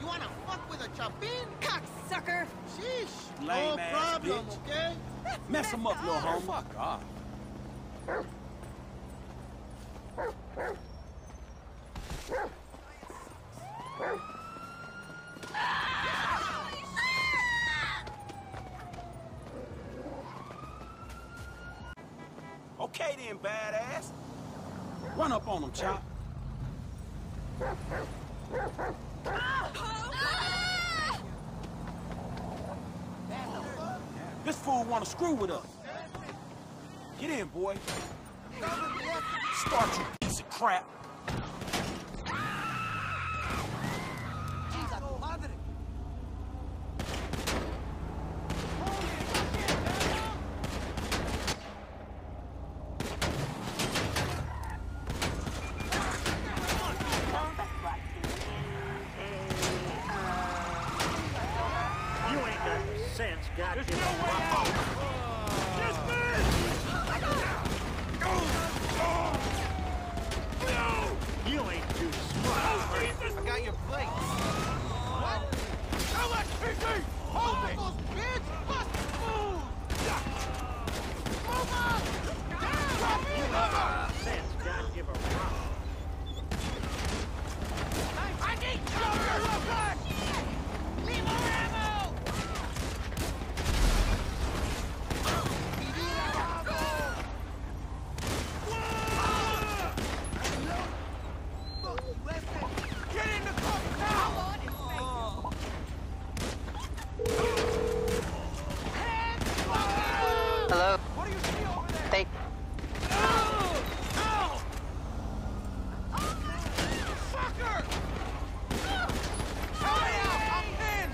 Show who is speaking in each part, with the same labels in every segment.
Speaker 1: wanna fuck with a chapin?
Speaker 2: Cocksucker!
Speaker 1: Sheesh.
Speaker 3: Lame
Speaker 1: no
Speaker 3: ass
Speaker 1: problem,
Speaker 3: bitch.
Speaker 1: okay?
Speaker 3: Mess him up, little homie. Fuck off. Okay then, badass. Run up on him, Chop. This fool wanna screw with us. Get in, boy. Start, you piece of crap.
Speaker 4: Hello?
Speaker 1: What do you see over there?
Speaker 4: Thank...
Speaker 1: Fucker! Hurry up! I'm pinned!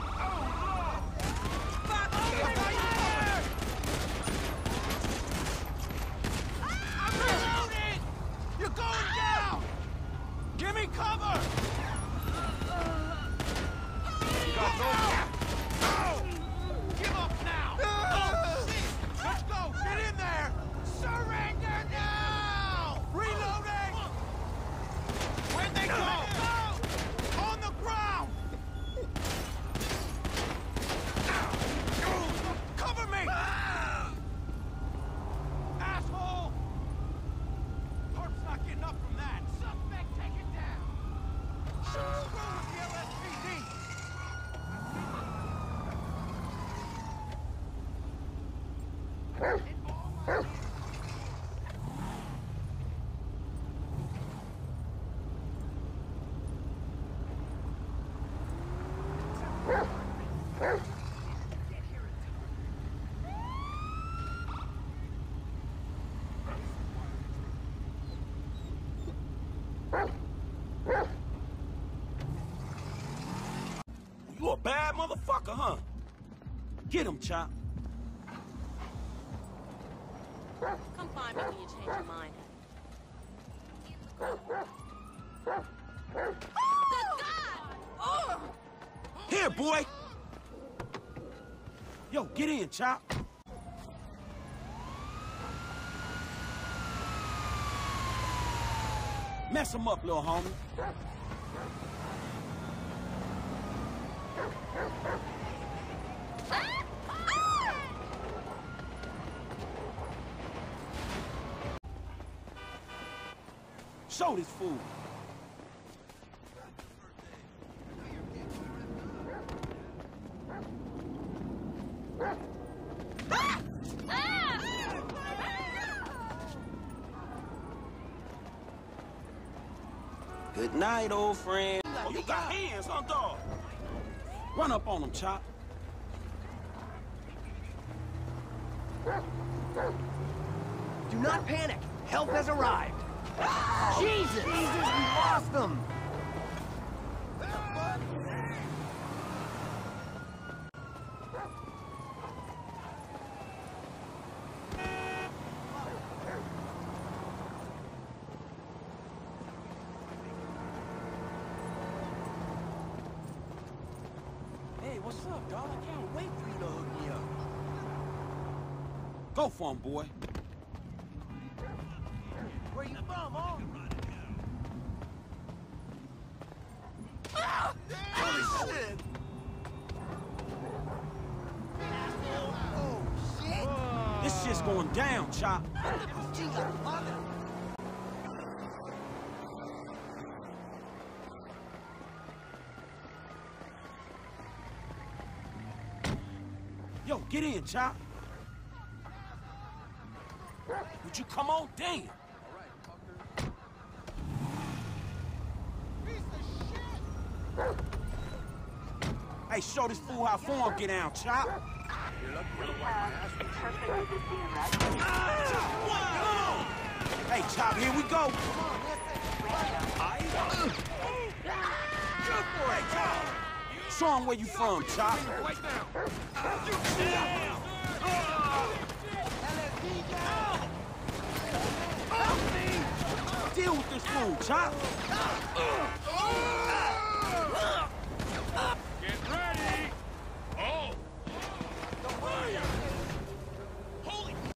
Speaker 1: Fuck! I'm reloading! You're going down! Give me cover! You got no... Give up now! Oh, shit! Let's go! Get in there! Surrender now! Reloading! Where'd they go? On the ground! Cover me! Asshole! Corp's not getting up from that. Suspect taken down! Screw with the LSPD!
Speaker 3: You a bad motherfucker, huh? Get him, Chop.
Speaker 2: Come find me when you change your mind. Good God! Oh!
Speaker 3: Here, boy. Yo, get in, Chop. Mess him up, little homie. Show this fool. Good night, old friend. Oh, you got hands, huh, dog? Run up on him, Chop.
Speaker 5: Do not panic. Help has arrived. Jesus! We lost them!
Speaker 1: Hey, what's up, dog? I can't wait for you to hook me up.
Speaker 3: Go for him, boy.
Speaker 1: Where you from, huh? Holy
Speaker 3: going down, Chop. Yo, get in, Chop. Would you come on? Damn. Hey, show this fool how form get down, Chop. Hey, Chop, here we go. Show him where you from, Chop. Deal with this fool, Chop.